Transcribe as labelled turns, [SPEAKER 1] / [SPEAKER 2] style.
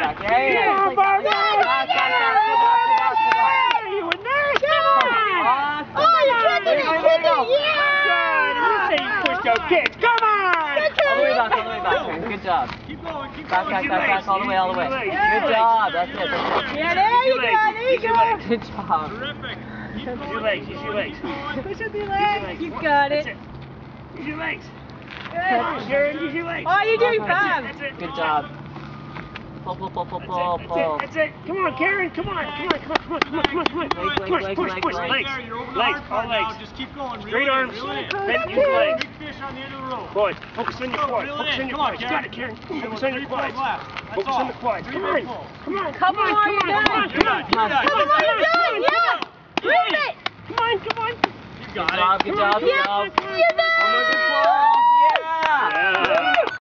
[SPEAKER 1] back. Yeah.
[SPEAKER 2] Come on, Barbie!
[SPEAKER 1] Back.
[SPEAKER 2] You were there! Come on!
[SPEAKER 3] Oh, you kicked it! You kicked it!
[SPEAKER 2] Good! You say you pushed your kids! Come on!
[SPEAKER 1] All the way back. Good job.
[SPEAKER 4] Keep going, keep
[SPEAKER 1] Back,
[SPEAKER 4] going.
[SPEAKER 1] all the way. Good job. That's it.
[SPEAKER 3] Yeah, there you go.
[SPEAKER 1] Good job.
[SPEAKER 4] Terrific. Keep
[SPEAKER 2] Use
[SPEAKER 4] going.
[SPEAKER 2] your legs, use your legs.
[SPEAKER 3] Push with your legs. You got
[SPEAKER 2] That's
[SPEAKER 3] it.
[SPEAKER 2] it. Use your legs.
[SPEAKER 3] Good.
[SPEAKER 2] Come on, Karen, use your legs.
[SPEAKER 3] Oh, you're doing fine.
[SPEAKER 2] That's it.
[SPEAKER 1] Good job. Pull.
[SPEAKER 2] That's it. Come on, Karen. Come on. Push. Legs.
[SPEAKER 4] You're over the
[SPEAKER 2] Legs.
[SPEAKER 4] hard
[SPEAKER 2] All
[SPEAKER 4] part now.
[SPEAKER 2] legs.
[SPEAKER 4] Just keep going.
[SPEAKER 2] Straight
[SPEAKER 4] Reel it in,
[SPEAKER 2] arms.
[SPEAKER 4] reel it in.
[SPEAKER 2] Then use legs.
[SPEAKER 4] Big fish on the end of the rope.
[SPEAKER 2] Quad. Focus on your quad.
[SPEAKER 4] Reel it
[SPEAKER 2] Focus
[SPEAKER 4] in.
[SPEAKER 2] on your
[SPEAKER 4] Come on,
[SPEAKER 2] quad. You got it, Karen. Focus on your quads. Focus on the quads. Come on. Come on.
[SPEAKER 3] Couple more, you're done.
[SPEAKER 4] You're done.
[SPEAKER 3] Couple more, you're done. Yeah. Prove it.
[SPEAKER 2] Come on.
[SPEAKER 4] You got it.
[SPEAKER 1] Good job.
[SPEAKER 3] Yeah. You're done.
[SPEAKER 1] One more good pull. Yeah.